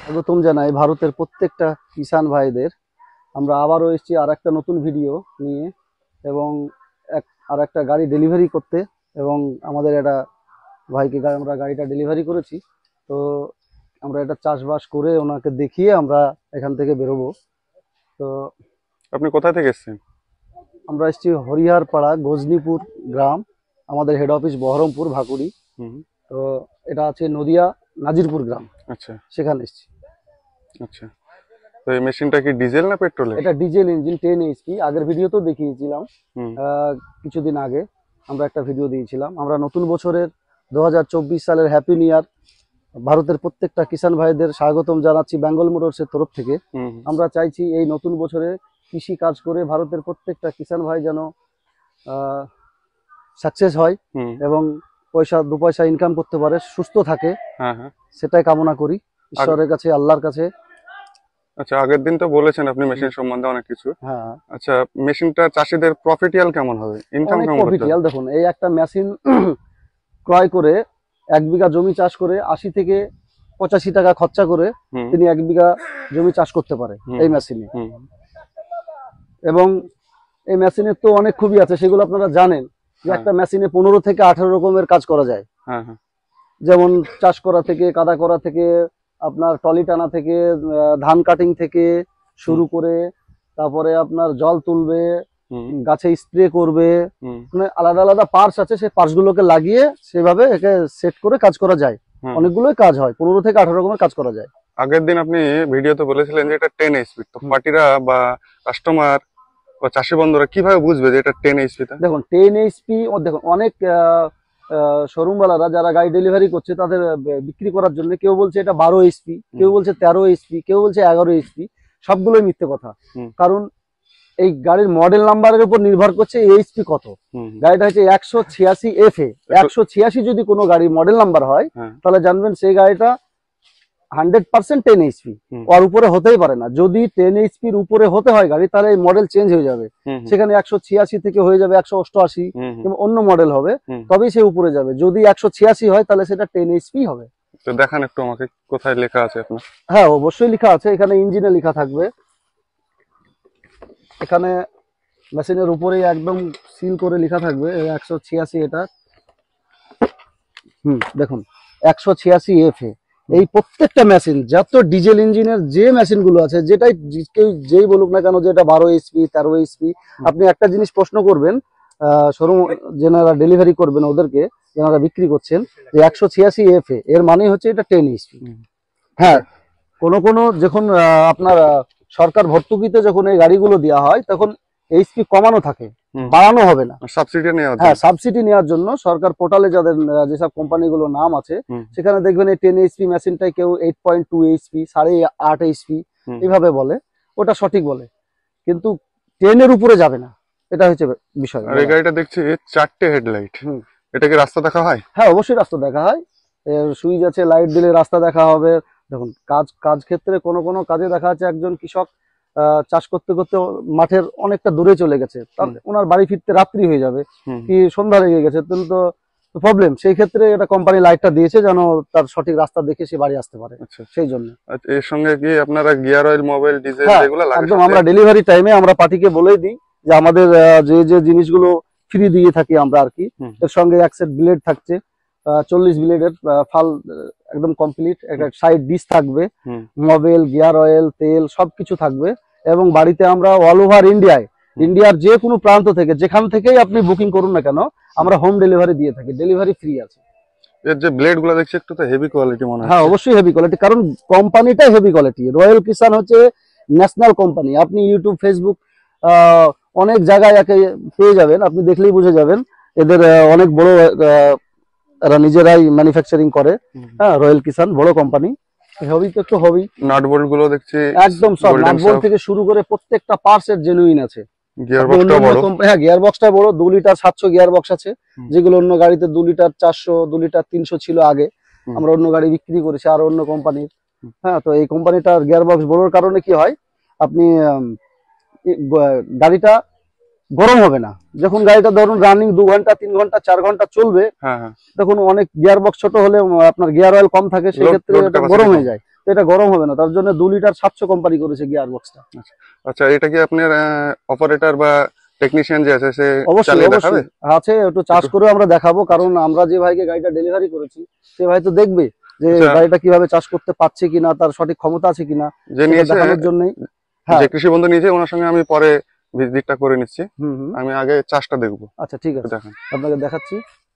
স্বাগতম জানাই ভারতের প্রত্যেকটা কিষান ভাইদের। আমরা আবারও এসেছি আর একটা নতুন ভিডিও নিয়ে এবং আর একটা গাড়ি ডেলিভারি করতে। এবং আমাদের একটা ভাইকে আমরা গাড়িটা ডেলিভারি করেছি। তো আমরা এটা চাষবাস করে ওনাকে দেখিয়ে আমরা এখান থেকে বেরোবো। তো আপনি কোথা থেকে এসেছেন? আমরা এসেছি হরিহরপাড়া গজনীপুর গ্রাম, আমাদের হেড অফিস বহরমপুর ভাকুড়ি। তো এটা আছে নদিয়া নাজিরপুর গ্রাম। আচ্ছা সেখানে এসেছি। আচ্ছা, তো এই মেশিনটা কি ডিজেল না পেট্রোলের? এটা ডিজেল ইঞ্জিন 10 এইচপি। আগের ভিডিওতেও দেখিয়েছিলাম, হুম কিছুদিন আগে আমরা একটা ভিডিও দিয়েছিলাম। আমরা নতুন বছরের 2024 সালের হ্যাপি নিউ ইয়ার ভারতের প্রত্যেকটা কিষান ভাইদের স্বাগতম জানাচ্ছি বেঙ্গল মোটরসের তরফ থেকে। আমরা চাইছি এই নতুন বছরে কৃষি কাজ করে ভারতের প্রত্যেকটা কিষান ভাই যেন সাকসেস হয় এবং দু পয়সা ইনকাম করতে পারে, সুস্থ থাকে, সেটাই কামনা করি ঈশ্বরের কাছে, আল্লাহর কাছে। আচ্ছা, আগের দিন তো বলেছেন আপনি মেশিন সম্বন্ধে অনেক কিছু। হ্যাঁ, আচ্ছা, মেশিনটা চাষীদের প্রফিটিয়াল কেমন হবে, ইনকাম কেমন হবে? প্রফিটিয়াল দেখুন, এই একটা মেশিন ক্রয় করে 1 বিঘা জমি চাষ করে 80 থেকে 85 টাকা খরচা করে তিনি 1 বিঘা জমি চাষ করতে পারে এই মেশিনে। এবং এই মেশিনের তো অনেক খুবই আছে, সেগুলো আপনারা জানেন যে একটা মেশিনে 15 থেকে 18 রকমের কাজ করা যায়। যেমন চাষ করা থেকে, কাদা করা থেকে, আপনার টলি টানা থেকে, ধান কাটিং থেকে শুরু করে, তারপরে আপনার জল তুলবে, গাছে স্প্রে করবে, মানে আলাদা আলাদা পার্টস আছে, সেই পার্টস গুলোকে লাগিয়ে সেভাবে একে সেট করে কাজ করা যায়। অনেকগুলোই কাজ হয়, 15 থেকে 18 রকমের কাজ করা যায়। আগের দিন আপনি ভিডিওতে বলেছিলেন যে এটা 10 এইচপি, তো পার্টিরা বা কাস্টমার বা চাষি বন্ধুরা কিভাবে বুঝবে যে এটা 10 এইচপি? দেখুন 10 এইচপি, দেখুন অনেক শোরুমওয়ালারা যারা গাড়ি ডেলিভারি করছে তাদের বিক্রি করার জন্য কেউ বলছে এটা 12 এইচপি, কেউ বলছে 13 এইচপি, কেউ বলছে 11 এইচপি। সবগুলোই মিথ্যে কথা। কারণ এই গাড়ির মডেল নাম্বারের উপর নির্ভর করছে এইচপি কত। গাড়িটা হচ্ছে 186 FA। 186 যদি কোনো গাড়ির মডেল নাম্বার হয় তাহলে জানবেন সেই গাড়িটা 100% 10 এইচপি, ওর উপরে হতেই পারে না। যদি 10 এইচপির উপরে হতে হয় গাড়ি, তাহলে এই মডেল চেঞ্জ হয়ে যাবে। সেখানে 186 থেকে হয়ে যাবে 188 কিংবা অন্য মডেল হবে, তবেই সে উপরে যাবে। যদি 186 হয় তাহলে সেটা 10 এইচপি হবে। তো দেখান একটু আমাকে, কোথায় লেখা আছে আপনার? হ্যাঁ, অবশ্যই লেখা আছে, এখানে ইঞ্জিনে লেখা থাকবে। এখানে মেশিনের উপরেই একদম সিল করে লেখা থাকবে 186 এটা। দেখুন 186 FA। এই প্রত্যেকটা মেশিন, যত ডিজেল ইঞ্জিনের যে মেশিন গুলো আছে, যেটাই কেউ যেই বলুক না কেন যে এটা 12 এইচপি 13 এইচপি, আপনি একটা জিনিস প্রশ্ন করবেন শোরুম যেনারা ডেলিভারি করবেন ওদেরকে, যেনারা বিক্রি করছেন, যে 186 FA এর মানে হচ্ছে এটা 10 এইচপি। হ্যাঁ, কোনো যখন আপনার সরকার ভর্তুকিতে যখন এই গাড়িগুলো দেওয়া হয় তখন এইচপি কমানো থাকে, বাড়ানো হবে না। সাবসিডি নেওয়ার, হ্যাঁ, সাবসিডি নেওয়ার জন্য সরকার পোর্টালে যাদের যেসব কোম্পানিগুলো নাম আছে সেখানে দেখবেন এই 10 এইচপি মেশিনটাই কেউ 8.2 এইচপি, 8.5 এইচপি এইভাবে বলে, ওটা সঠিক বলে, কিন্তু 10 এর উপরে যাবে না, এটা হচ্ছে বিষয়। আর এই গাড়িটা দেখছি 4টে হেডলাইট, এটা কি রাস্তা দেখা হয়? হ্যাঁ, অবশ্যই রাস্তা দেখা হয়। সুইচ আছে, লাইট দিলে রাস্তা দেখা হবে। দেখুন কাজ ক্ষেত্রে কোনো কাজে দেখা যাচ্ছে একজন কৃষক চাষ করতে করতে মাঠের অনেকটা দূরে চলে গেছে, ওনার বাড়ি ফিরতে রাত্রি হয়ে যাবে কি সন্ধ্যা লেগে গেছে, তো প্রবলেম। সেই ক্ষেত্রে এটা কোম্পানি লাইটটা দিয়েছে যেন তার সঠিক রাস্তা দেখে সে বাড়ি আসতে পারে, সেই জন্য। এর সঙ্গে কি আপনারা গিয়ার অয়েল, মোবাইল, ডিজেল এগুলো লাগান? একদম, আমরা ডেলিভারি টাইমে আমরা পার্টিকে বলেই দিই যে আমাদের যে জিনিসগুলো ফ্রি দিয়ে থাকি আমরা আর কি। এর সঙ্গে এক সেট ব্লেড থাকছে, 40 ব্লেডের ফাল একদম কমপ্লিট, একটা সাইড ডিশ থাকবে, মোবাইল, গিয়ার অয়েল, তেল সবকিছু থাকবে। এবং বাড়িতে আমরা অল ওভার ইন্ডিয়ার যে কোনো প্রান্ত থেকে, যেখান থেকেই আপনি বুকিং করুন না কেন, আমরা হোম ডেলিভারি দিয়ে থাকি, ডেলিভারি ফ্রি আছে। এর যে ব্লেড গুলো দেখছি একটু তো হেভি কোয়ালিটি মনে হয়। হ্যাঁ, অবশ্যই হেভি কোয়ালিটি, কারণ কোম্পানিটাই হেভি কোয়ালিটি। রয়্যাল কিষান হচ্ছে ন্যাশনাল কোম্পানি। আপনি ইউটিউব, ফেসবুক অনেক জায়গায় একে পেয়ে যাবেন, আপনি দেখলেই বুঝে যাবেন। এদের অনেক বড়, এরা নিজেরাই ম্যানুফ্যাকচারিং করে। হ্যাঁ, রয়্যাল কিষান বড় কোম্পানি। হবি তো একটু হবি। নাট বোল্ট গুলো দেখছি একদম সব, নাট বোল্ট থেকে শুরু করে প্রত্যেকটা পার্টস এর জেনুইন আছে। গিয়ারবক্সটা বড়। হ্যাঁ, গিয়ারবক্সটা বড়, 2 লিটার 700 গিয়ারবক্স আছে, যেগুলো অন্য গাড়িতে 2 লিটার 400, 2 লিটার 300 ছিল আগে। আমরা অন্য গাড়ি বিক্রি করেছি আর অন্য কোম্পানির। হ্যাঁ, তো এই কোম্পানিটার গিয়ারবক্স বড়র কারণে কি হয়, আপনি গাড়িটা গরম হবে না। যখন গাড়িটা ধরুন রানিং 2 ঘন্টা 3 ঘন্টা 4 ঘন্টা চলবে, তখন অনেক গিয়ার বক্স ছোট হলে আপনার গিয়ার অয়েল কম থাকে, সেক্ষেত্রে এটা গরম হয়ে যায়। তো এটা গরম হবে না, তার জন্য 2 লিটার 700 কোম্পানি করেছে গিয়ার বক্সটা। আচ্ছা, এটা কি আপনার অপারেটর বা টেকনিশিয়ান যে আছে সে অবশ্যই চালিয়ে দেখাবে? অবশ্যই আছে, একটু চার্জ করেও আমরা দেখাবো, কারণ আমরা যে ভাইকে গাড়িটা ডেলিভারি করেছি সে ভাই তো দেখবে যে আচ্ছা। গাড়িটা কিভাবে চার্জ করতে পারছে কিনা, তার সঠিক ক্ষমতা আছে কিনা, যে সেটা নিয়েছে, দেখানোর জন্যই। হ্যাঁ, যে কৃষি বন্ধু নিয়েছে ওনার সঙ্গে আমি পরে ভিজিটটা করে নিচ্ছি। হুম হুম, আমি আগে চাষটা দেখবো। আচ্ছা ঠিক আছে, দেখেন। আপনাকে দেখাচ্ছি।